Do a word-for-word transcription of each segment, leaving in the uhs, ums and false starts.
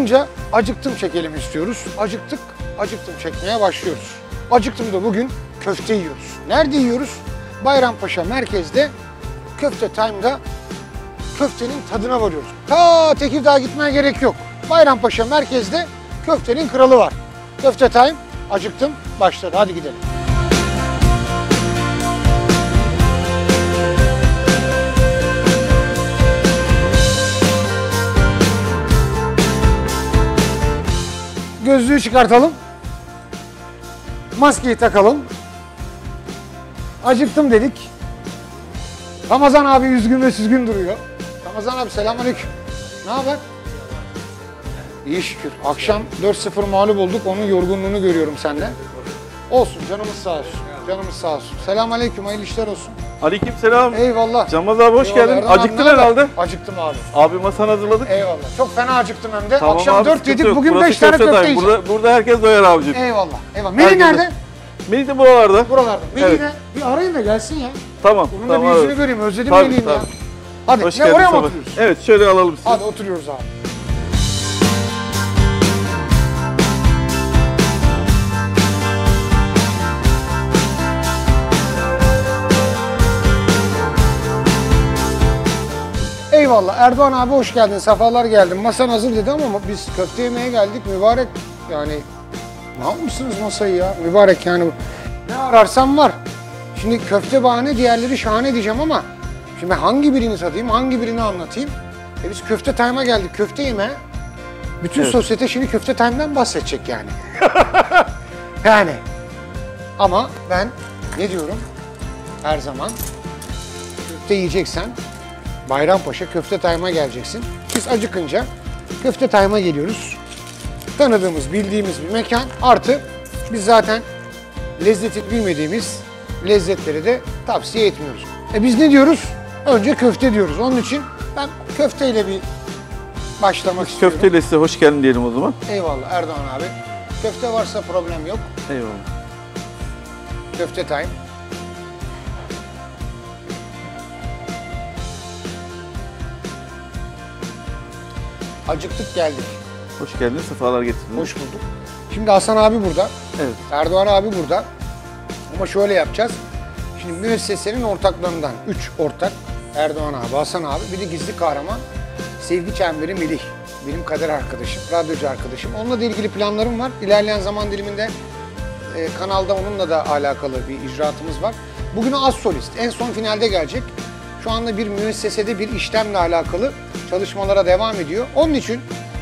acıkınca acıktım çekelim istiyoruz. Acıktık, acıktım çekmeye başlıyoruz. Acıktım da bugün köfte yiyoruz. Nerede yiyoruz? Bayrampaşa merkezde Köfte Time'da köftenin tadına varıyoruz. Ta Tekirdağ'a gitmeye gerek yok. Bayrampaşa merkezde köftenin kralı var. Köfte Time, acıktım, başladı. Hadi gidelim. Gözlüğü çıkartalım. Maskeyi takalım. Acıktım dedik. Ramazan abi üzgün ve süzgün duruyor. Ramazan abi selamünaleyküm. Ne haber? İyi şükür. Akşam dört sıfır mağlup olduk. Onun yorgunluğunu görüyorum sende. Olsun, canımız sağ olsun. Canımız sağ olsun. Selamünaleyküm, hayırlı işler olsun. Aleykümselam. Eyvallah. Canmaz abi hoş Eyvallah. geldin. Erdoğan Acıktın abi, herhalde. Acıktım abi. Abi masanı hazırladık. Eyvallah. Çok fena acıktım hem de. Tamam Akşam abi, dört sıkıntı yedik, yok. bugün Burası beş tane köfte köfte time. yiyeceğim. Burada, burada herkes doyar abicim. Eyvallah. Eyvallah. Melih Herkese. nerede? Melih de buralarda. Buralarda. Melih Evet. de bir arayın da gelsin ya. Tamam. Bunun tamam da bir yüzünü abi. göreyim. Özledim Tabii, Melih'im ya. tabii. Hadi Hoş ne geldin oraya mı sabah. oturuyoruz? Evet, şöyle alalım sizi. Hadi oturuyoruz abi. Eyvallah. Erdoğan abi hoş geldin. Sefalar geldin. Masan hazır dedi ama biz köfte yemeye geldik. Mübarek yani ne yapmışsınız masayı ya? Mübarek yani ne ararsam var. Şimdi köfte bahane, diğerleri şahane diyeceğim ama şimdi hangi birini tadayım, hangi birini anlatayım? E biz Köfte Time'a geldik. Köfte yemeye. Bütün Evet. sosyete şimdi Köfte Time'dan bahsedecek yani. Yani. Ama ben ne diyorum? Her zaman köfte yiyeceksen Bayrampaşa Köfte Time'a geleceksin. Biz acıkınca Köfte Time'a geliyoruz. Tanıdığımız, bildiğimiz bir mekan. Artı biz zaten lezzeti bilmediğimiz lezzetleri de tavsiye etmiyoruz. E biz ne diyoruz? Önce köfte diyoruz. Onun için ben köfteyle bir başlamak istiyorum. Köfteyle size hoş geldin diyelim o zaman. Eyvallah Erdoğan abi. Köfte varsa problem yok. Eyvallah. Köfte Time. Acıktık geldik. Hoş geldin, sefalar getirdin. Hoş bulduk. Şimdi Hasan abi burada. Evet. Erdoğan abi burada. Ama şöyle yapacağız. Şimdi müessesenin ortaklarından üç ortak. Erdoğan abi, Hasan abi, bir de gizli kahraman Sevgi Çemberi Melih. Benim kader arkadaşım, radyocu arkadaşım. Onunla da ilgili planlarım var. İlerleyen zaman diliminde e, kanalda onunla da alakalı bir icraatımız var. Bugün az solist. En son finalde gelecek. Şu anda bir müessesede bir işlemle alakalı çalışmalara devam ediyor. Onun için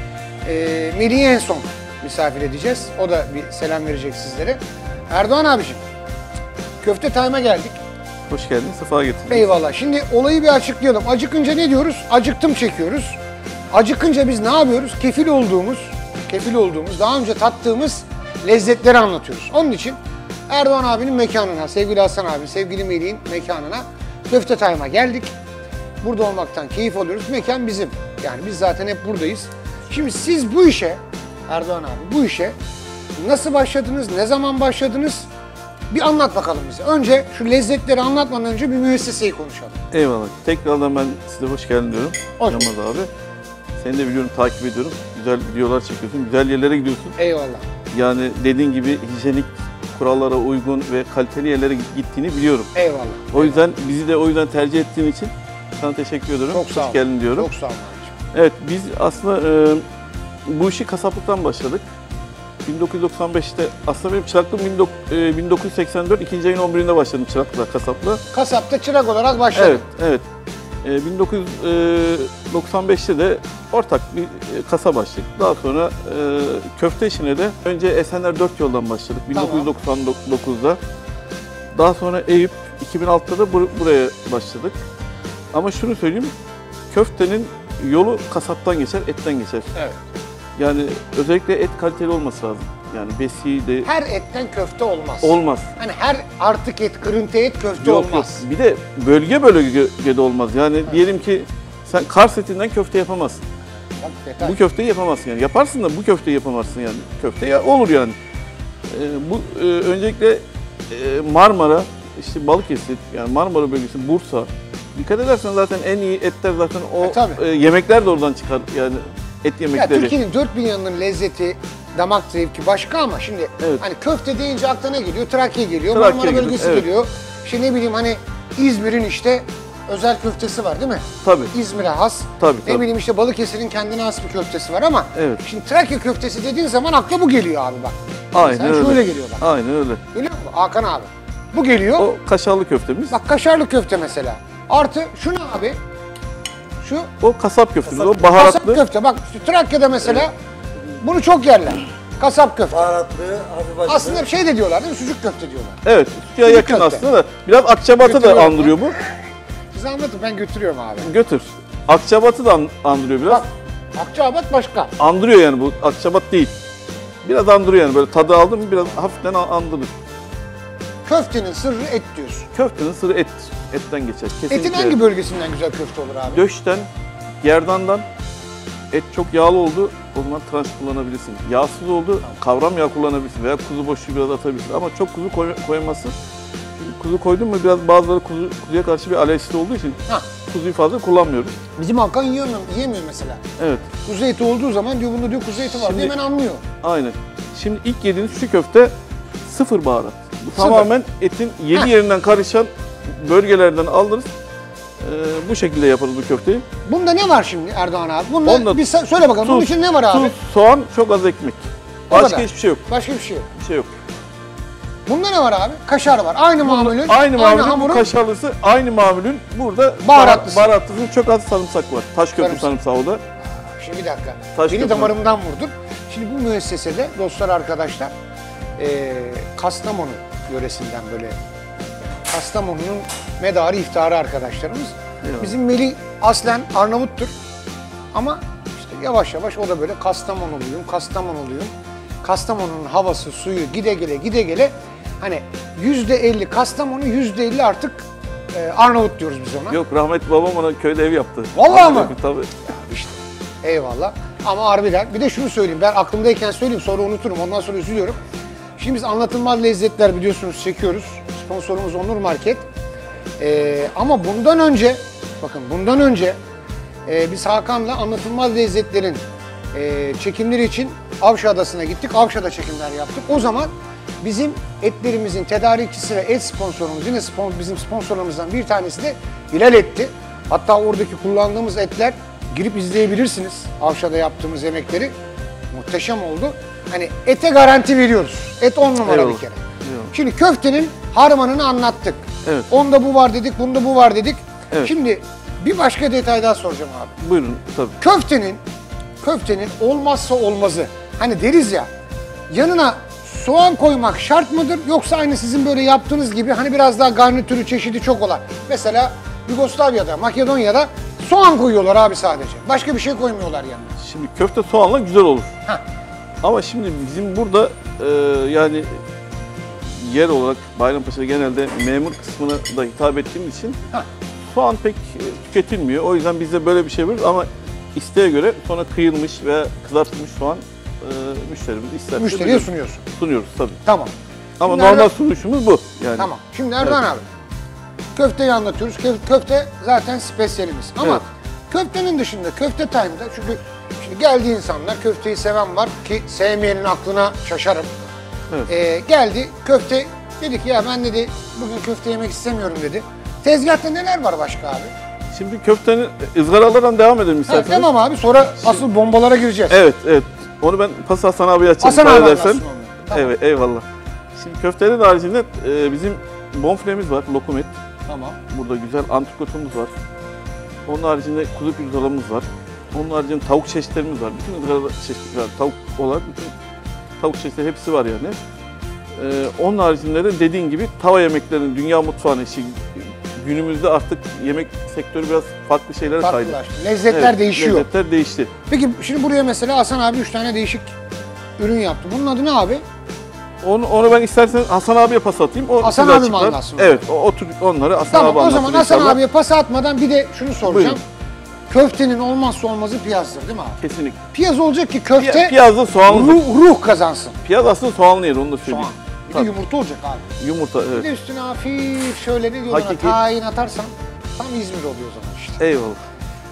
e, Melih'i en son misafir edeceğiz. O da bir selam verecek sizlere. Erdoğan abiciğim, Köfte Time'a geldik. Hoş geldin, sefa getirdin. Eyvallah. Şimdi olayı bir açıklayalım. Acıkınca ne diyoruz? Acıktım çekiyoruz. Acıkınca biz ne yapıyoruz? Kefil olduğumuz, kefil olduğumuz, daha önce tattığımız lezzetleri anlatıyoruz. Onun için Erdoğan abinin mekanına, sevgili Hasan abi, sevgili Melih'in mekanına Köfte Time'a geldik. Burada olmaktan keyif alıyoruz. Mekan bizim. Yani biz zaten hep buradayız. Şimdi siz bu işe, Erdoğan abi bu işe nasıl başladınız, ne zaman başladınız? Bir anlat bakalım bize. Önce şu lezzetleri anlatmadan önce bir müesseseyi konuşalım. Eyvallah. Tekrardan ben size hoş geldin diyorum. Hoş Canmaz abi. Seni de biliyorum, takip ediyorum. Güzel videolar çekiyorsun, güzel yerlere gidiyorsun. Eyvallah. Yani dediğin gibi hijyenik kurallara uygun ve kaliteli yerlere gittiğini biliyorum. Eyvallah. O yüzden bizi de o yüzden tercih ettiğin için sana teşekkür ediyorum. Çok sağ ol. Hoş geldin diyorum. Çok sağ ol abiciğim. Evet, biz aslında e, bu işi kasaplıktan başladık. bin dokuz yüz doksan beşte aslında benim çıraklığım bin dokuz yüz seksen dört ikinci ayın on birinde başladım çıraklığa, kasaplığa. Kasapta çırak olarak başladın. Evet, evet. E, bin dokuz yüz doksan beşte de ortak bir e, kasa başladık. Daha sonra e, köfte işine de önce Esenler dört Yol'dan başladık bin dokuz yüz doksan dokuzda. Daha sonra Eyüp, iki bin altıda da bur buraya başladık. Ama şunu söyleyeyim, köftenin yolu kasaptan geçer, etten geçer. Evet. Yani özellikle et kaliteli olması lazım. Yani besi de Her etten köfte olmaz. olmaz. Hani her artık et, kırıntı et köfte Yok, olmaz. yok. Bir de bölge bölge de olmaz. Yani evet. Diyelim ki sen Kars etinden köfte yapamazsın. Bak, detay. Bu köfteyi yapamazsın yani. Yaparsın da bu köfteyi yapamazsın yani. Köfte ya olur yani. Ee, bu e, öncelikle e, Marmara, işte Balıkesir, yani Marmara bölgesi, Bursa. Dikkat edersen zaten en iyi etler zaten o E, tabii. e, yemekler de oradan çıkar. Yani et Ya yemekleri. Türkiye'nin dört bin yanının lezzeti, damak zevki başka ama şimdi Evet. hani köfte deyince aklına ne geliyor? Trakya geliyor, Trakya Marmara geliyor, bölgesi evet. geliyor. İşte ne bileyim hani İzmir'in işte özel köftesi var değil mi? Tabii. İzmir'e has. Tabii, Ne tabii. bileyim işte Balıkesir'in kendine has bir köftesi var ama Evet. şimdi Trakya köftesi dediğin zaman akla bu geliyor abi bak. Aynen Sen öyle. şöyle geliyor bak. Aynen öyle. Biliyor musun Hakan abi? Bu geliyor. O kaşarlı köftemiz. Bak kaşarlı köfte mesela. Artı şu ne abi? Şu O kasap köftemiz. O kasap baharatlı. köfte. Bak şu Trakya'da mesela bunu çok yerler. Kasap köfte. Baharatlı, hafif acılı. Aslında bir şey de diyorlar değil mi? Sucuk köfte diyorlar. Evet. Sucuğa Sucuk yakın köfte. aslında da. Biraz Akçabat'ı da Götürüyorum andırıyor bu. Size anlatın ben götürüyorum abi. Götür. Akçabat'ı da an- andırıyor biraz. Bak Akçaabat başka. Andırıyor yani bu. Akçabat değil. Biraz andırıyor yani böyle tadı aldım mı biraz hafiften a- andırır. Köftenin sırrı et diyorsun. Köftenin sırrı et. Etten geçer. Kesinlikle. Etin hangi bölgesinden güzel köfte olur abi? Döşten, gerdandan et çok yağlı oldu. O zaman tranş kullanabilirsin. Yağsız oldu. Kavram yağ kullanabilirsin veya kuzu boşluğu biraz atabilirsin. Ama çok kuzu koy, koyması. Çünkü kuzu koydun mu biraz bazıları kuzu, kuzuya karşı bir alerjisi olduğu için Ha, kuzuyu fazla kullanmıyoruz. bizim Hakan yiyemiyor, yiyemiyor mesela. Evet. Kuzu eti olduğu zaman diyor bunda diyor kuzu eti var Şimdi- diye hemen anlıyor. Aynen. Şimdi ilk yediğiniz şu köfte sıfır baharat. Bu Sıfır. tamamen etin yedi Heh. yerinden karışan bölgelerden alırız. Ee, bu şekilde yaparız bu köfteyi. Bunda ne var şimdi Erdoğan abi? Bunda Onda bir sa- söyle bakalım bunun tuz, için ne var abi? Tuz, soğan, çok az ekmek. O Başka kadar. hiçbir şey yok. Başka bir şey yok. Bir şey yok. Bunda ne var abi? Kaşar var. Aynı mamulün. Aynı mamulün bu hamurun. kaşarlısı, aynı mamulün burada Baharatlısı. baharatlısının çok az sarımsak var. Taş köprü Sarımsak. sarımsağı o da. Şimdi bir dakika. Taş Beni köprü. damarımdan vurdun. Şimdi bu müessesede dostlar arkadaşlar eee Kastamonu yöresinden böyle Kastamonu'nun medarı iftarı arkadaşlarımız. Eyvallah. Bizim Melih aslen Arnavuttur. Ama işte yavaş yavaş o da böyle Kastamonuluyum, Kastamonuluyum. Kastamonu'nun havası, suyu gide gele gide gele hani yüzde elli Kastamonu, yüzde elli artık eee, Arnavut diyoruz biz ona. Yok rahmetli babam ona köyde ev yaptı. Vallahi mı? Tabii. İşte eyvallah. Ama harbiden bir de şunu söyleyeyim. Ben aklımdayken söyleyeyim sonra unuturum. Ondan sonra üzülüyorum. Şimdi biz anlatılmaz lezzetler biliyorsunuz çekiyoruz. Sponsorumuz Onur Market. Ee, ama bundan önce bakın bundan önce e, biz Hakan'la anlatılmaz lezzetlerin e, çekimleri için Avşa Adası'na gittik. Avşa'da çekimler yaptık. O zaman bizim etlerimizin tedarikçisi ve et sponsorumuz yine spon- bizim sponsorlarımızdan bir tanesi de Hilal Et'ti. Hatta oradaki kullandığımız etler girip izleyebilirsiniz. Avşa'da yaptığımız yemekleri. Muhteşem oldu. Hani ete garanti veriyoruz. Et on numara Eyvallah. bir kere. Eyvallah. Şimdi köftenin harmanını anlattık. Evet. Onda bu var dedik, bunda bu var dedik. Evet. Şimdi bir başka detay daha soracağım abi. Buyurun tabii. Köftenin, köftenin olmazsa olmazı. Hani deriz ya, yanına soğan koymak şart mıdır? Yoksa aynı sizin böyle yaptığınız gibi hani biraz daha garnitürü çeşidi çok olan. Mesela Yugoslavya'da, Makedonya'da soğan koyuyorlar abi sadece. Başka bir şey koymuyorlar yanına. Şimdi köfte soğanla güzel olur. Heh. Ama şimdi bizim burada e, yani yer olarak Bayrampaşa'da genelde memur kısmına da hitap ettiğimiz için Heh. soğan pek e, tüketilmiyor. O yüzden bizde böyle bir şey var ama isteğe göre sonra kıyılmış ve kızartılmış soğan e, müşterimiz isterse Müşteriye böyle sunuyorsun. sunuyoruz tabii. Tamam. Ama Şimdi normal Erdoğan- sunuşumuz bu yani. Tamam. Şimdi Erdoğan abi, köfteyi anlatıyoruz. Kö- Köfte zaten spesiyelimiz. Ama Evet. köftenin dışında, köfte time'da çünkü şimdi geldi insanlar, köfteyi seven var ki sevmeyenin aklına şaşarım. Evet. Ee, geldi köfte, dedik ya ben dedi bugün köfte yemek istemiyorum dedi. Tezgahta neler var başka abi? Şimdi köftenin ızgaralardan devam edelim Evet, isterseniz. tamam abi sonra asıl bombalara gireceğiz. Evet, evet. Onu ben pas Hasan abiye açayım. Hasan müsaade abi edersen. anlatsın onu. Tamam. Evet, eyvallah. Şimdi köftelerin haricinde e, bizim bonfilemiz var, lokum et. Tamam. Burada güzel antrikotumuz var. Onun haricinde kuzu pirzolamız var. Onun haricinde tavuk çeşitlerimiz var. Bütün ızgara çeşitleri var. Tavuk olarak bütün tavuk çeşitleri hepsi var yani. Ee, onun haricinde de dediğin gibi tava yemeklerinin dünya mutfağına işi günümüzde artık yemek sektörü biraz farklı şeylere kaydı. Farklılaştı. Lezzetler Evet, değişiyor. Lezzetler değişti. Peki şimdi buraya mesela Hasan abi üç tane değişik ürün yaptı. Bunun adı ne abi? Onu, onu ben istersen Hasan abiye pas atayım. O Hasan size abi mi açıklar. anlatsın? Evet, o, o tür onları Hasan Tamam abi o anlatır zaman Hasan inşallah. abiye pas atmadan bir de şunu soracağım. Buyurun. Köftenin olmazsa olmazı piyazdır değil mi abi? Kesinlikle. Piyaz olacak ki Pi- köfte Piyazlı soğanlı. ruh, ruh kazansın. Piyaz aslında soğanlı yer, onu da söyleyeyim. Soğan. Bir de Tabii. yumurta olacak abi. Yumurta, Bir evet. de üstüne hafif şöyle ne diyorlar Hakiki. tahin atarsan tam İzmir oluyor o zaman işte. Eyvallah.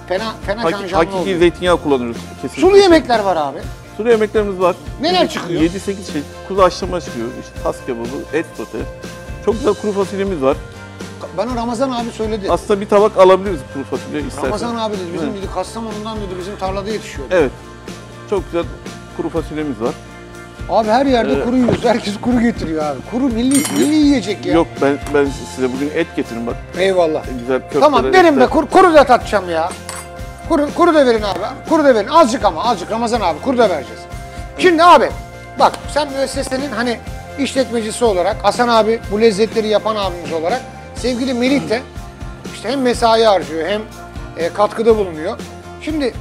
fena fena Hak- janjanlı hakiki oluyor. zeytinyağı kullanıyoruz kesinlikle. Sulu yemekler var abi. Sulu yemeklerimiz var. Neler çıkıyor? yedi sekiz şey. Kuzu haşlama çıkıyor. İşte tas kebabı, et sote. Çok güzel kuru fasulyemiz var. Bana Ramazan abi söyledi. Aslında bir tabak alabiliriz kuru fasulye istersen. Ramazan abi dedi bizim Evet. dedi Kastamonu'dan dedi bizim tarlada yetişiyor. dedi. Evet. Çok güzel kuru fasulyemiz var. Abi her yerde Ee, kuru yiyoruz. Herkes kuru getiriyor abi. Kuru milli, milli yiyecek ya. Yok ben ben size bugün et getirin bak. Eyvallah. Güzel köfteler. Tamam verin be etler. kuru, kuru da tatacağım ya. Kuru, kuru da verin abi. Kuru da verin. Azıcık ama azıcık Ramazan abi kuru da vereceğiz. Şimdi abi bak sen müessesenin hani işletmecisi olarak Hasan abi bu lezzetleri yapan abimiz olarak sevgili Melih de işte hem mesai harcıyor hem e, katkıda bulunuyor. Şimdi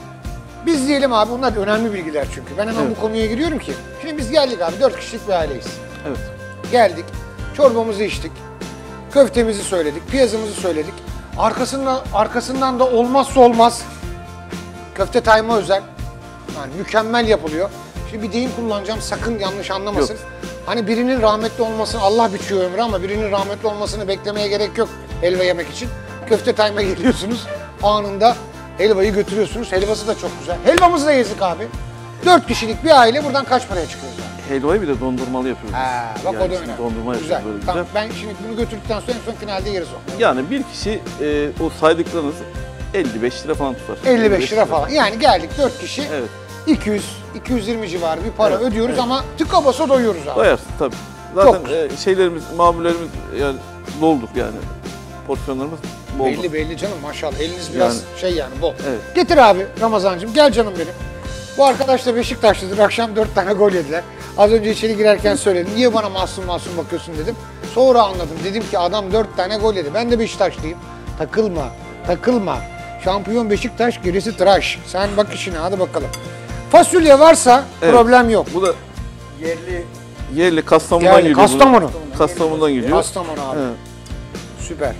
biz diyelim abi bunlar önemli bilgiler çünkü. Ben hemen Evet. bu konuya giriyorum ki. Şimdi biz geldik abi dört kişilik bir aileyiz. Evet. Geldik, çorbamızı içtik, köftemizi söyledik, piyazımızı söyledik. Arkasından arkasından da olmazsa olmaz köfte tayma özel. Yani mükemmel yapılıyor. Şimdi bir deyim kullanacağım sakın yanlış anlamasın. Yok. Hani birinin rahmetli olmasını Allah biçiyor ömrü ama birinin rahmetli olmasını beklemeye gerek yok helva yemek için. Köfte tayma geliyorsunuz anında helvayı götürüyorsunuz. Helvası da çok güzel. Helvamızı da yedik abi. Dört kişilik bir aile buradan kaç paraya çıkıyoruz abi? Helvayı bir de dondurmalı yapıyoruz. Ha, bak Yani o da şimdi önemli. Dondurma güzel. yapıyoruz böyle Tamam, güzel. ben şimdi bunu götürdükten sonra en son finalde yeriz o. Yani bir kişi e, o saydıklarınız elli beş lira falan tutar. elli beş lira falan. Yani geldik dört kişi. Evet. iki yüz iki yüz yirmi civarı bir para Evet, ödüyoruz evet. ama tıka basa doyuyoruz abi. Doyarsın tabii. Zaten Çok e, şeylerimiz, mamullerimiz yani doldur yani. Porsiyonlarımız bol. Belli belli canım maşallah. Eliniz biraz Yani- şey yani bol. Evet. Getir abi Ramazancığım gel canım benim. Bu arkadaş da Beşiktaşlıdır. Akşam dört tane gol yediler. Az önce içeri girerken söyledim. Niye bana masum masum bakıyorsun dedim. Sonra anladım. Dedim ki adam dört tane gol yedi. Ben de Beşiktaşlıyım. Takılma, takılma. Şampiyon Beşiktaş, gerisi tıraş. Sen bak işine hadi bakalım. Fasulye varsa Evet. problem yok. Bu da Yerli yerli Kastamonu'dan Yerli, geliyor. bu. Kastamonu. Kastamonu'dan geliyor. Kastamonu abi. Evet. Süper.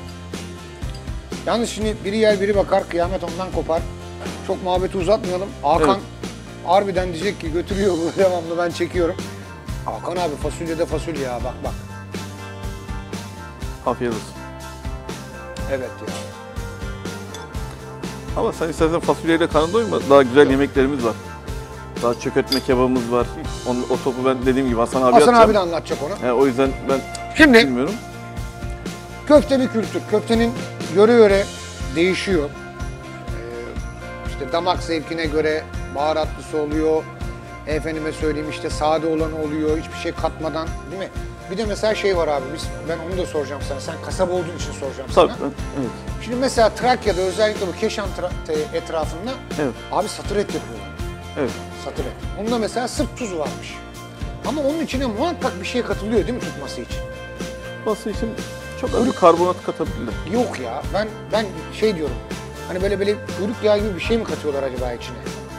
Yalnız şimdi biri yer biri bakar, kıyamet ondan kopar. Çok muhabbeti uzatmayalım. Hakan Evet. harbiden diyecek ki götürüyor bu devamlı ben çekiyorum. Hakan abi fasulye de fasulye ya bak bak. Afiyet olsun. Evet ya. Ama sen istersen fasulyeyle karnın doyma. Daha güzel yemeklerimiz var. Daha çökertme kebabımız var. Onu, o topu ben dediğim gibi Hasan abi Hasan atacağım. abi de anlatacak onu. He, o yüzden ben Şimdi bilmiyorum. köfte bir kültür. Köftenin yöre yöre değişiyor. Ee, işte damak zevkine göre baharatlısı oluyor. Efendime söyleyeyim işte sade olanı oluyor. Hiçbir şey katmadan değil mi? Bir de mesela şey var abi biz ben onu da soracağım sana. Sen kasaba olduğun için soracağım Tabii sana. ben, evet. Şimdi mesela Trakya'da özellikle bu Keşan tra- te- etrafında Evet. abi satır et yapıyorlar. Evet. Satır et. Bunda mesela sırf tuz varmış. Ama onun içine muhakkak bir şey katılıyor değil mi tutması için? Tutması için çok az bir karbonat katabilirler. Yok ya. Ben ben şey diyorum. Hani böyle böyle kuyruk yağı gibi bir şey mi katıyorlar acaba içine?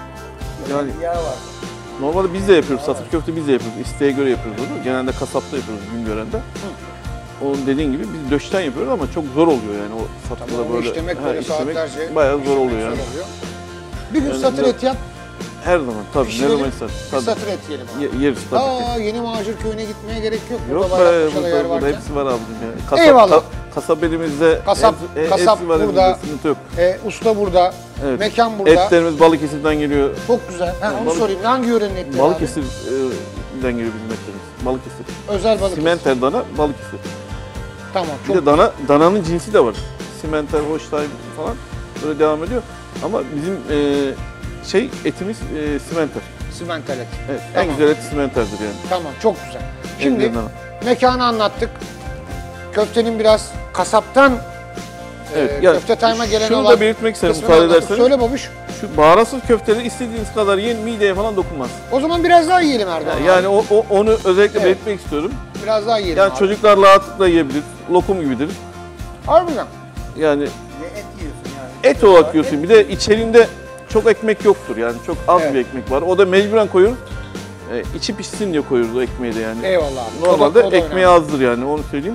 Yani yağ var. normalde biz de yapıyoruz. Satır köfte biz de yapıyoruz. İsteğe göre yapıyoruz onu. Genelde kasapta yapıyoruz Güngören'de. Onun dediğin gibi biz döşten yapıyoruz ama çok zor oluyor yani o satırda Tamam, onu böyle. işlemek Ha, böyle işlemek saatlerce. bayağı zor işlemek oluyor yani. zor oluyor. Bir gün Yani satır bu- et yap, Her zaman tabii. Ne pişirelim, zaman ister. bir Tabii. satır et yiyelim abi. Ye- yeriz tabii ki. Aa, Yeni Macir Köyü'ne gitmeye gerek yok. Yok Burada be, Bayrakpaşa'da yer burada, burada varken. hepsi var abicim ya. Kasap, Eyvallah. ka- kasap elimizde, Kasap- hepsi, e, kasap hepsi var burada. elimizde, sıkıntı yok. E, usta burada, Evet. mekan burada. Etlerimiz Balıkesir'den geliyor. Çok güzel. Ha, onu Balık- sorayım. Hangi yörenin etleri abi? Balıkesir'den geliyor bizim etlerimiz. Balıkesir. Özel balık. Simenter dana, Balıkesir. Tamam. Bir Çok de dana, dananın cinsi de var. Simenter, Holstein falan böyle devam ediyor. Ama bizim e, şey etimiz e, simenter. simental et. Evet, Tamam. en güzel et simenterdir yani. Tamam. Çok güzel. En Şimdi güzel dana. mekanı anlattık. Köftenin biraz kasaptan Evet, e, ya köfte tayma gelen şunu olan da belirtmek isterim kısmını müsaade anlattık. ederseniz. Söyle babuş. Şu baharatsız köfteleri istediğiniz kadar yiyin, mideye falan dokunmaz. O zaman biraz daha yiyelim Erdoğan Yani, yani o, o- onu özellikle Evet. belirtmek istiyorum. Biraz daha yiyelim Yani abi. çocuklar rahatlıkla yiyebilir, lokum gibidir. Harbiden. Yani Ve et yiyorsun yani. et olarak yiyorsun. Bir de içerinde çok ekmek yoktur yani çok az Evet. bir ekmek var. O da mecburen koyuyoruz. E, içi pişsin diye koyuyoruz o ekmeği de yani. Eyvallah abi. Normalde O da- o da ekmeği önemli. azdır yani onu söyleyeyim.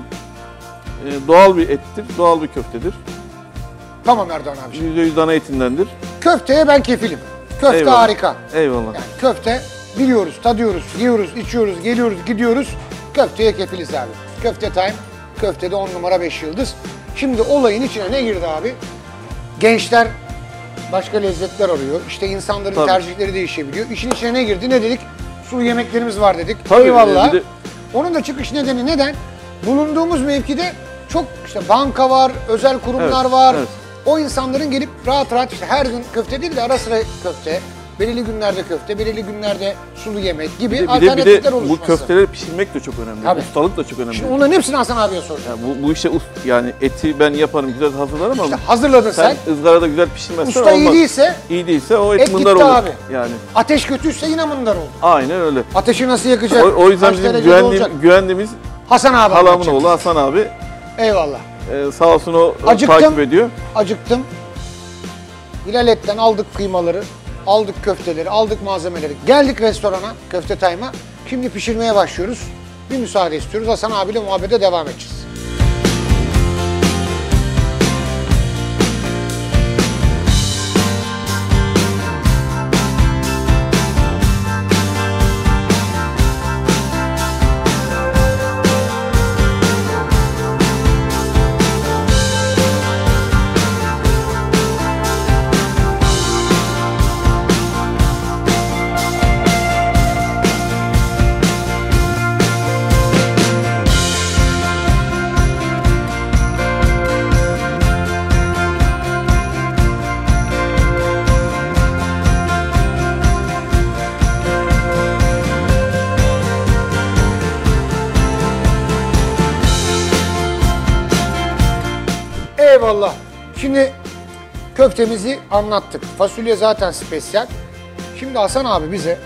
E, doğal bir ettir, doğal bir köftedir. Tamam Erdoğan abi. yüzde yüz dana etindendir. Köfteye ben kefilim. Köfte Eyvallah. harika. Eyvallah. Yani köfte biliyoruz, tadıyoruz, yiyoruz, içiyoruz, geliyoruz, gidiyoruz. Köfteye kefiliz abi. Köfte time. Köftede on numara beş yıldız. Şimdi olayın içine ne girdi abi? Gençler başka lezzetler arıyor. İşte insanların Tabii. tercihleri değişebiliyor. İşin içine ne girdi? Ne dedik? Sulu yemeklerimiz var dedik. Tabii, Eyvallah. bir de- Onun da çıkış nedeni neden? Bulunduğumuz mevkide çok işte banka var, özel kurumlar Evet, var. evet. O insanların gelip rahat rahat işte her gün köfte değil de ara sıra köfte, belirli günlerde köfte, belirli günlerde sulu yemek gibi Bir de, bir de, alternatifler bir de bu oluşması. köfteleri pişirmek de çok önemli. Tabii. Ustalık da çok önemli. Şimdi onların hepsini Hasan abiye soracağım. Yani bu, bu işte ust- yani eti ben yaparım, güzel hazırlarım ama İşte hazırladın sen. sen ızgarada güzel pişirmezsen Usta iyi olmaz. değilse İyi değilse o et, et mındar gitti olur. abi. Yani ateş kötüyse yine mındar oldu. aynen öyle. Ateşi nasıl yakacak? O, o yüzden Kaç bizim derecede güvendiğim, olacak? güvendiğimiz Hasan abi halamın anlatacak. oğlu Hasan abi Eyvallah. e, sağ olsun o e, Acıktım. takip ediyor. Acıktım. Hilal Et'ten aldık kıymaları, aldık köfteleri, aldık malzemeleri. Geldik restorana, Köfte Time'a. Şimdi pişirmeye başlıyoruz. Bir müsaade istiyoruz. Hasan abiyle muhabbete devam edeceğiz. Eyvallah. Şimdi köftemizi anlattık. Fasulye zaten spesiyel. Şimdi Hasan abi bize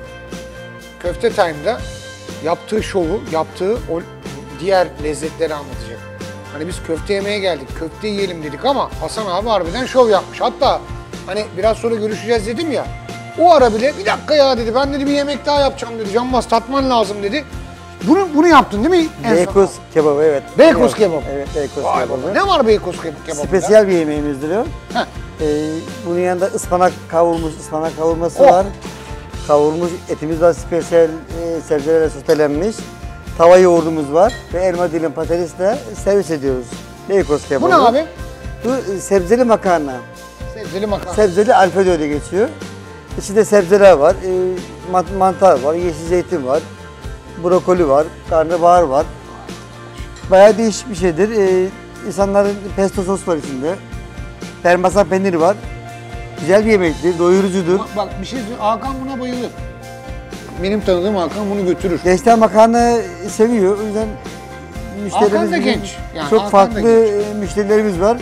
Köfte Time'da yaptığı şovu, yaptığı o diğer lezzetleri anlatacak. Hani biz köfte yemeye geldik, köfte yiyelim dedik ama Hasan abi harbiden şov yapmış. Hatta hani biraz sonra görüşeceğiz dedim ya. O ara bile bir dakika ya dedi, ben dedi bir yemek daha yapacağım dedi. Canbaz tatman lazım dedi. Bunu bunu yaptın değil mi? en son? Beykoz kebabı evet. Beykoz Evet, kebabı. Evet Beykoz Vay kebabı. baba, ne var Beykoz keb- kebabında? Spesiyel bir yemeğimizdir o. Heh. Ee, bunun yanında ıspanak kavurmuş, ıspanak kavurması Oh. var. Kavurmuş etimiz var, spesiyel e, sebzelerle sotelenmiş. Tava yoğurdumuz var ve elma dilim patatesle servis ediyoruz. Beykoz kebabı. Bu ne abi? Bu e, sebzeli makarna. Sebzeli makarna. Sebzeli alfredo diye geçiyor. İçinde sebzeler var, e, man- mantar var, yeşil zeytin var, brokoli var, karnabahar var. Bayağı değişik bir şeydir. E, insanların pesto sos var içinde. Parmesan peyniri var. Güzel bir yemektir, doyurucudur. Bak, bak bir şey söyleyeyim, Hakan buna bayılır. Benim tanıdığım Hakan bunu götürür. Gençler makarna seviyor. O yüzden müşterimiz Hakan da bizim genç. Yani çok Hakan da farklı genç. e, müşterilerimiz var.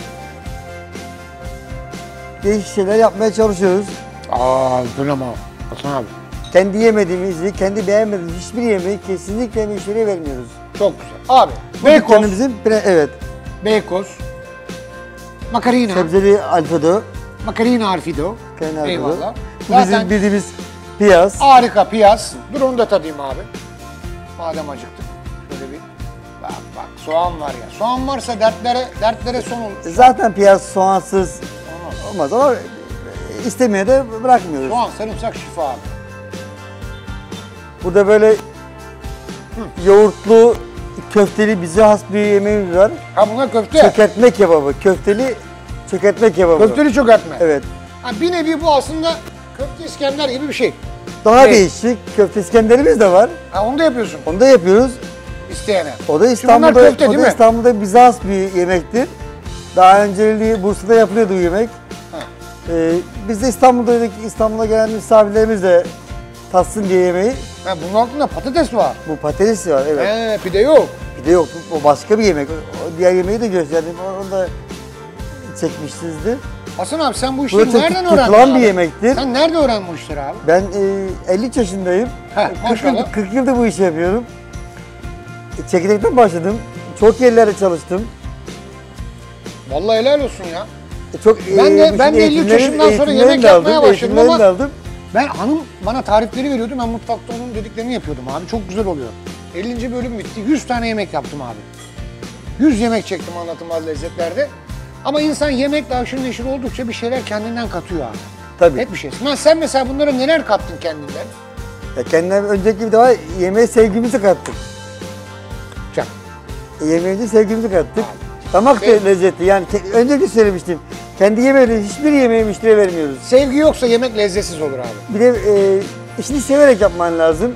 Değişik şeyler yapmaya çalışıyoruz. Aa, dur ama Hasan abi. Kendi yemediğimizi, kendi beğenmediğimiz hiçbir yemeği kesinlikle müşteriye vermiyoruz. Çok güzel. Abi, Bu Beykoz, dükkanımızın pre- evet. Beykoz, makarina, Sebzeli alfredo, makarina alfido. kendi alfredo. Eyvallah. Bu Zaten bizim bildiğimiz piyaz. harika piyaz. Dur onu da tadayım abi. Madem acıktık. Şöyle bir bak bak soğan var ya. Soğan varsa dertlere dertlere son olur. Zaten piyaz soğansız Olmaz. olmaz ama istemeye de bırakmıyoruz. Soğan, sarımsak şifa abi. Burada böyle yoğurtlu, köfteli bize has bir yemeğimiz var. Ha bunlar köfte. Çökertme kebabı, köfteli çökertme kebabı. Köfteli çökertme. Evet. Ha, bir nevi bu aslında köfte İskender gibi bir şey. Daha Evet. değişik köfte İskenderimiz de var. Ha, onu da yapıyorsun Onu da yapıyoruz. isteyene. O da bunlar İstanbul'da, köfte o değil da mi? İstanbul'da bize has bir yemektir. Daha önceliği Bursa'da yapılıyordu bu yemek. Ha. Ee, biz de İstanbul'daydık. İstanbul'a gelen misafirlerimiz de tatsın diye yemeği. Ha, bunun altında patates var. Bu patates var evet. He, pide yok. Bir de yok. O başka bir yemek. O diğer yemeği de gösterdim. Onu da çekmişsinizdi. Hasan abi sen bu Bu işleri da çok nereden öğrendin tutulan abi? bir yemektir. Sen nerede öğrendin bu işleri abi? Ben e, elli üç yaşındayım. He, kırk, maşallah. yıl, kırk yıldır bu işi yapıyorum. E, Çekirdekten başladım. Çok yerlerde çalıştım. Vallahi helal olsun ya. E, Çok, Ben de- bütün ben de elli üç eğitimlerin- yaşından sonra eğitimlerini yemek de yapmaya aldım, başladım eğitimlerini ama- de aldım. Ben hanım bana tarifleri veriyordu. Ben mutfakta onun dediklerini yapıyordum abi. Çok güzel oluyor. ellinci bölüm bitti. yüz tane yemek yaptım abi. yüz yemek çektim anlatılmaz lezzetlerde. Ama insan yemekle aşırı neşir oldukça bir şeyler kendinden katıyor abi. Tabii. Hep bir şey. Lan sen mesela bunlara neler kattın kendinden? Ya kendime önceki bir daha yemeğe sevgimizi kattık. Can. E, yemeğe sevgimizi kattık. Damak Şey- lezzeti yani ke- önce de söylemiştim. Kendi yemeği, hiçbir yemeği müşteriye vermiyoruz. Sevgi yoksa yemek lezzetsiz olur abi. Bir de e, işini severek yapman lazım.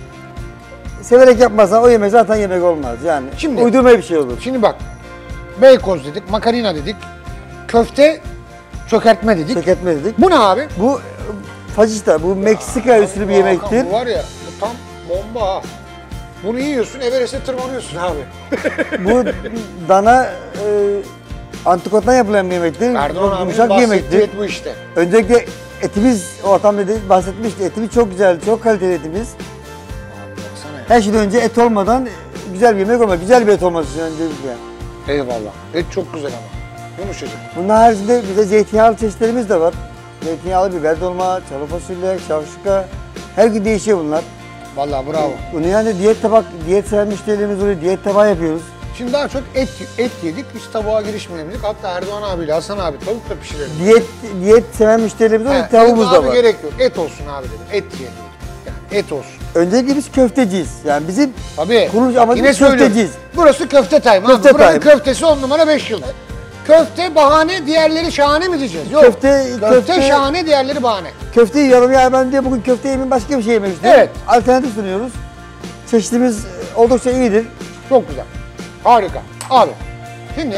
Severek yapmazsan o yemek zaten yemek olmaz yani. Şimdi- Uydurma bir şey olur. Şimdi bak, beykoz dedik, makarina dedik, köfte çökertme dedik. Çökertme dedik. Bu ne abi? Bu e, fajita, bu Meksika usulü bir Hakan, yemektir. Bu var ya, bu tam bomba ha. Bunu yiyorsun, Everest'e tırmanıyorsun abi. Bu dana e, antrikottan yapılan bir yemektir. Erdoğan Çok abinin yumuşak bir bahsettiği yemektir. et bu işte. Öncelikle etimiz, ortamda de bahsetmişti. Etimiz çok güzel, çok kaliteli etimiz. Abi baksana ya. Her şeyden önce et olmadan güzel bir yemek olmaz. Güzel bir et olması için öncelikle. Eyvallah. Et çok güzel ama. Yumuşacık. Bunun haricinde bize zeytinyağlı çeşitlerimiz de var. Zeytinyağlı biber dolma, çalı fasulye, şavşuka. Her gün değişiyor bunlar. Vallahi bravo. Bunu yani diyet tabak, diyet seven müşterilerimiz oluyor. Diyet tabağı yapıyoruz. Şimdi daha çok et et yedik, hiç tavuğa girişmeyelim dedik. Hatta Erdoğan abiyle Hasan abi tavuk da pişirelim. Diyet diyet seven müşterilerimiz oluyor. He, Tavuğumuz dedim, da abi var. gerek yok. Et olsun abi dedim. Et yiyelim dedik. Yani et olsun. Öncelikle biz köfteciyiz. Yani bizim Tabii. kuruluş Bak, amacımız yine söylüyorum. köfteciyiz. Burası köfte time Köfte abi. Buranın time. köftesi on numara beş yıldız. Köfte bahane, diğerleri şahane mi diyeceğiz? Yok. Köfte- köfte, köfte- şahane, diğerleri bahane. Köfte yiyorum ya ben diye bugün köfte yemeyeyim başka bir şey yemek istiyorum. Evet. Alternatif sunuyoruz. Çeşitimiz oldukça iyidir. Çok güzel. Harika. Abi şimdi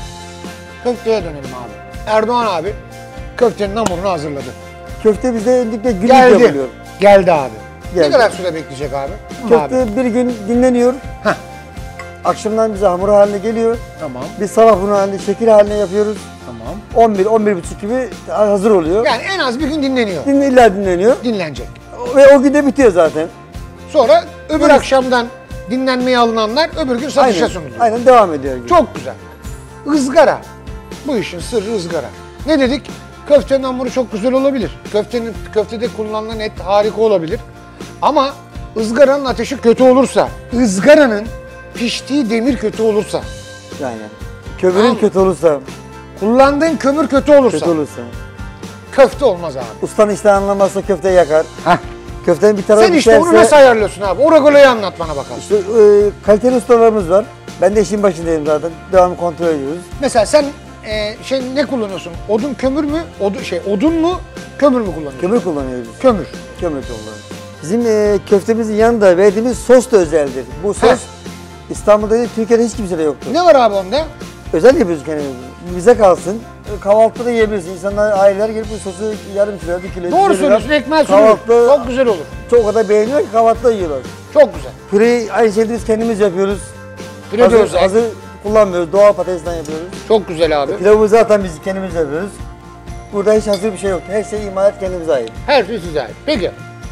köfteye dönelim abi. Erdoğan abi köftenin hamurunu hazırladı. Köfte bizde öncelikle günlük Geldi. yapılıyor. Geldi abi. Ne Geldi. kadar süre bekleyecek abi? Abi. Köfte bir gün dinleniyor. Heh. Akşamdan bize hamur haline geliyor. Tamam. Biz sabah bunu halinde şekil haline yapıyoruz. Tamam. on bir on bir buçuk gibi hazır oluyor. Yani en az bir gün dinleniyor. Din, illa dinleniyor. Dinlenecek. Ve o günde bitiyor zaten. Sonra öbür Evet. akşamdan dinlenmeye alınanlar öbür gün satışa Aynen, sunuluyor. aynen devam ediyor. Gün. Çok güzel. Izgara. Bu işin sırrı ızgara. Ne dedik? Köftenin hamuru çok güzel olabilir. Köftenin köftede kullanılan et harika olabilir. Ama ızgaranın ateşi kötü olursa, ızgaranın piştiği demir kötü olursa, Yani kömürün Tamam. kötü olursa, kullandığın kömür kötü olursa, kötü olursa. köfte olmaz abi. Ustan işte anlamazsa köfte yakar. Heh. Köftenin bir tarafı Sen işte onu pişerse- nasıl ayarlıyorsun abi? O regulayı anlat bana bakalım. İşte e, kaliteli ustalarımız var. Ben de işin başındayım zaten. Devamlı kontrol ediyoruz. Mesela sen e, şey ne kullanıyorsun? Odun kömür mü? Odun şey odun mu? Kömür mü kullanıyorsun? Kömür kullanıyoruz. Kömür. Kömür kullanıyoruz. Bizim e, köftemizin yanında verdiğimiz sos da özeldir. Bu sos Heh. İstanbul'da değil, Türkiye'de hiç kimsede yoktur. Ne var abi onda? Özel yapıyoruz kendimiz. Bize kalsın. E, Kahvaltıda da yiyebilirsin. İnsanlar, aileler gelip bu sosu yarım kilo, bir kilo, Doğru bir kilo söylüyorsun. Ekmeğe Kahvaltıda sürüyorsun. Çok güzel olur. çok kadar beğeniyor ki kahvaltıda yiyorlar. Çok güzel. Püreyi aynı şekilde biz kendimiz yapıyoruz. Püre de hazır, özel. hazır kullanmıyoruz. Doğal patatesten yapıyoruz. Çok güzel abi. Pilavı zaten biz kendimiz yapıyoruz. Burada hiç hazır bir şey yok. Her şey imalat kendimize ait. Her şey size ait. Peki.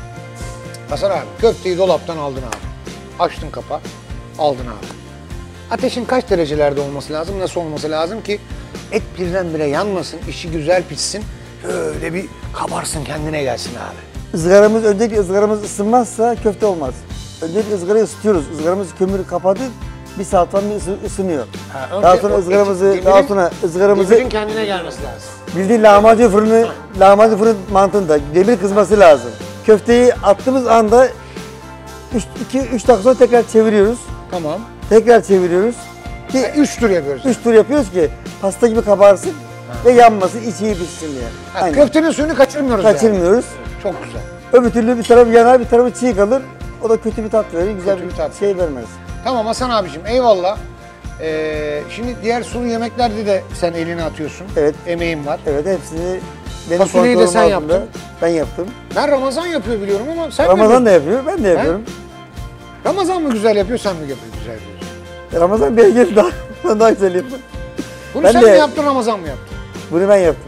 Hasan abi köfteyi dolaptan aldın abi. Açtın kapağı. Aldın abi. Ateşin kaç derecelerde olması lazım? Nasıl olması lazım ki et birdenbire yanmasın, işi güzel pişsin. Öyle bir kabarsın, kendine gelsin abi. Izgaramız, öncelikle ızgaramız ısınmazsa köfte olmaz. Öncelikle ızgarayı ısıtıyoruz. Izgaramız kömürü kapadı. Bir saat falan bir ısı- ısınıyor. Ha, önce daha sonra o ızgaramızı, demirin- daha sonra ızgaramızı Demirin kendine gelmesi lazım. bildiğin lahmacun fırını, lahmacun fırın mantığında demir kızması lazım. Köfteyi attığımız anda iki üç dakika sonra tekrar çeviriyoruz. Tamam. Tekrar çeviriyoruz. Ki Ha, üç tur yapıyoruz. üç tur yapıyoruz ki pasta gibi kabarsın ve yanmasın, içi iyi pişsin diye. Ha, Aynen. köftenin suyunu kaçırmıyoruz yani. Kaçırmıyoruz. Çok güzel. Öbür türlü bir tarafı yanar, bir tarafı çiğ kalır. O da kötü bir tat verir, güzel Kötü bir, bir tat. şey vermez. Tamam Hasan abicim eyvallah. Ee, şimdi diğer sulu yemeklerde de sen elini atıyorsun. Evet. Emeğin var. Evet, hepsini benim Fasulyeyi de kontrolüm sen altında. yaptın. Ben yaptım. Ben Ramazan yapıyor biliyorum ama sen mi Ramazan da yapıyorsun? yapıyor, ben de yapıyorum. Ramazan mı güzel yapıyor, sen mi yapıyor güzel yapıyorsun? Ramazan Bey geldi daha, ben daha güzel yaptım. Bunu Ben sen de- mi yaptın, Ramazan mı yaptın? Bunu ben yaptım.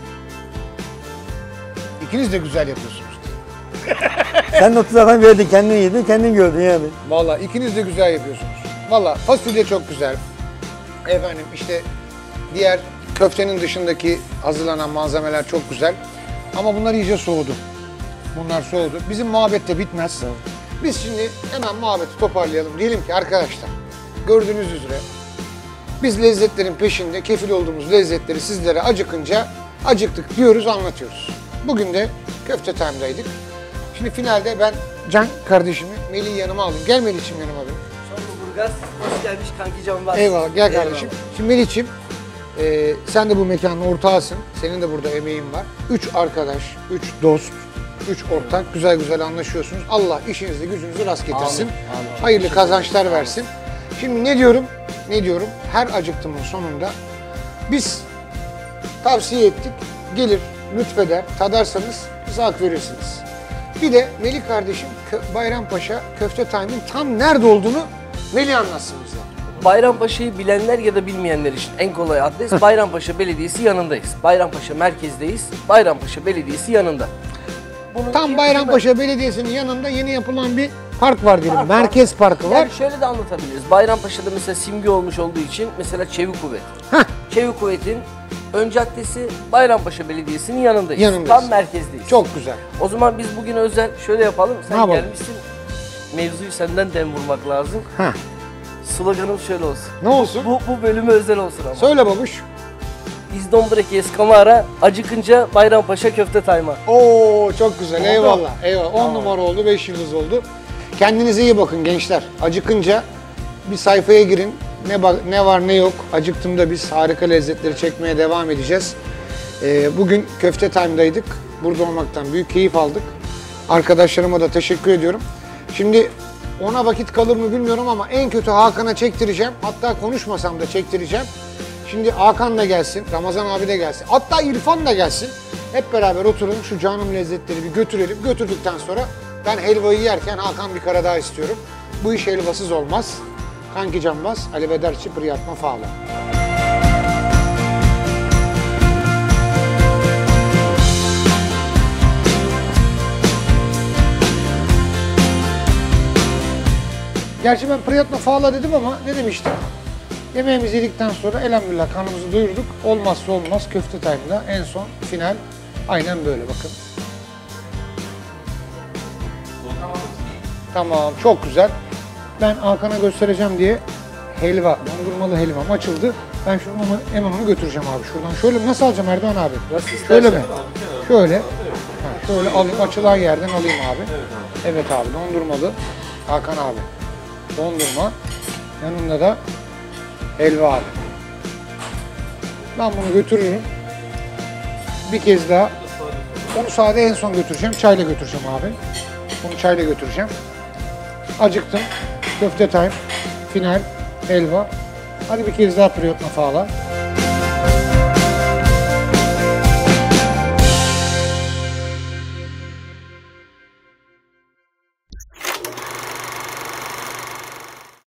İkiniz de güzel yapıyorsunuz. Sen de otuz adam verdin, kendin yedin, kendin gördün yani. Vallahi ikiniz de güzel yapıyorsunuz. Vallahi fasulye çok güzel. Efendim işte diğer köftenin dışındaki hazırlanan malzemeler çok güzel. Ama bunlar iyice soğudu. Bunlar soğudu. Bizim muhabbet de bitmez. Biz şimdi hemen muhabbeti toparlayalım. Diyelim ki arkadaşlar gördüğünüz üzere biz lezzetlerin peşinde kefil olduğumuz lezzetleri sizlere acıkınca acıktık diyoruz, anlatıyoruz. Bugün de Köfte Time'daydık. Şimdi finalde ben Can kardeşimi Melih'i yanıma aldım. Gel Melih'ciğim yanıma benim. Çorluburgaz, hoş gelmiş kanki Can var. Eyvallah gel kardeşim. Şimdi Melih'ciğim Ee, sen de bu mekanın ortağısın. Senin de burada emeğin var. Üç arkadaş, üç dost, üç ortak güzel güzel anlaşıyorsunuz. Allah işinizi gücünüzü rast getirsin. Amin, amin. Hayırlı kazançlar versin. Şimdi ne diyorum? Ne diyorum? Her acıktımın sonunda biz tavsiye ettik. Gelir, lütfeder, tadarsanız bize hak verirsiniz. Bir de Melih kardeşim Kö- Bayrampaşa Köfte Time'ın tam nerede olduğunu Melih anlatsın bize. Bayrampaşa'yı bilenler ya da bilmeyenler için en kolay adres Bayrampaşa Belediyesi yanındayız. Bayrampaşa merkezdeyiz. Bayrampaşa Belediyesi yanında. Bunun Tam kim- Bayrampaşa Belediyesi'nin yanında yeni yapılan bir park var diyelim. Park var. Merkez Parkı var. Yani şöyle de anlatabiliriz. Bayrampaşa'da mesela simge olmuş olduğu için mesela Çevik Kuvvet. Heh. Çevik Kuvvet'in ön caddesi Bayrampaşa Belediyesi'nin yanındayız. Yanındayız. Tam merkezdeyiz. Çok güzel. O zaman biz bugün özel şöyle yapalım. Ne Sen yapalım? gelmişsin. Mevzuyu senden dem vurmak lazım. Heh. Sloganım şöyle olsun. Ne olsun? Bu, bu bölümü özel olsun ama. Söyle babuş. İzdombreki eskamara, acıkınca Bayrampaşa köfte tayma. Oo çok güzel. Oldu. Eyvallah. Eyvallah. on Tamam. numara oldu, beş yıldız oldu. Kendinize iyi bakın gençler. Acıkınca bir sayfaya girin. Ne ba- ne var ne yok. Acıktığımda biz harika lezzetleri çekmeye devam edeceğiz. Ee, bugün Köfte Time'daydık. Burada olmaktan büyük keyif aldık. Arkadaşlarıma da teşekkür ediyorum. Şimdi ona vakit kalır mı bilmiyorum ama en kötü Hakan'a çektireceğim. Hatta konuşmasam da çektireceğim. Şimdi Hakan da gelsin, Ramazan abi de gelsin. Hatta İrfan da gelsin. Hep beraber oturun şu canım lezzetleri bir götürelim. Götürdükten sonra ben helvayı yerken Hakan bir kara daha istiyorum. Bu iş helvasız olmaz. Kanki Canbaz, Ali Bederçi, Priyatma Fağla. Gerçi ben Priyatma Fağla dedim ama ne demiştim? Yemeğimizi yedikten sonra elhamdülillah karnımızı doyurduk. Olmazsa olmaz Köfte Time'da en son final aynen böyle bakın. Tamam, çok güzel. Ben Hakan'a göstereceğim diye helva, dondurmalı helvam açıldı. Ben şunu onu, hemen onu götüreceğim abi şuradan. Şöyle nasıl alacağım Erdoğan abi? Nasıl istersen. Şöyle mi? Şöyle. Ha, şöyle alayım, açılan yerden alayım abi. Evet abi, dondurmalı. Hakan abi. Dondurma. Yanında da helva abi. Ben bunu götürürüm. Bir kez daha. Onu sade en son götüreceğim. Çayla götüreceğim abi. Bunu çayla götüreceğim. Acıktım. Köfte time. Final. Helva. Hadi bir kez daha Priyatma Fağla.